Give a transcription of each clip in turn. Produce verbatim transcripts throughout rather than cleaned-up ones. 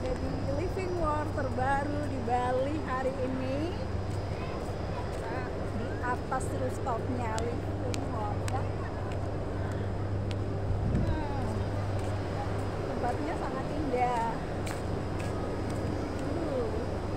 ada di Living World terbaru di Bali hari ini. Nah, di atas rooftopnya Living World ya. Hmm, tempatnya sangat indah. Uh.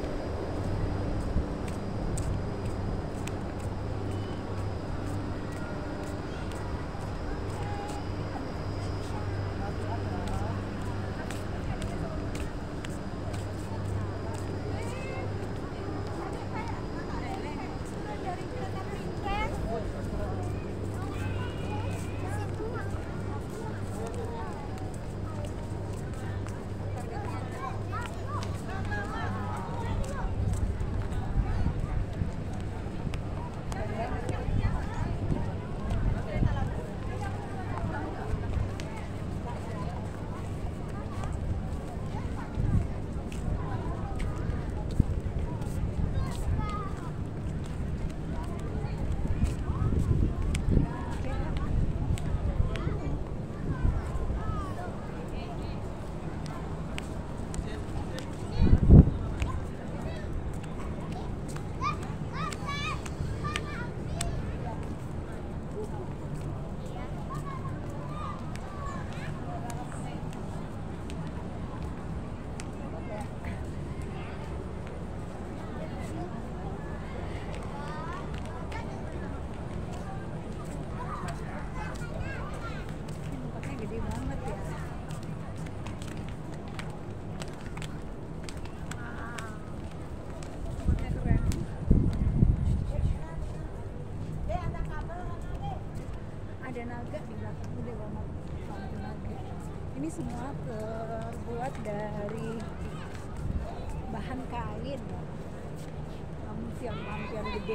Ada naga di belakang, gede banget lampu naga. Ini semua terbuat dari bahan kain, lampion lampion gede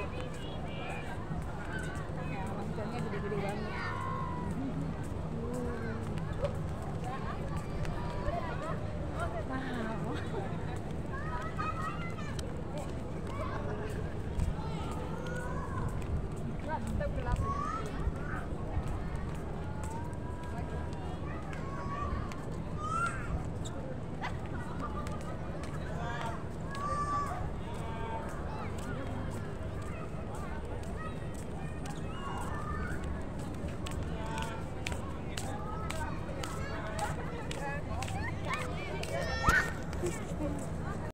ya, lampionnya gede-gede banget.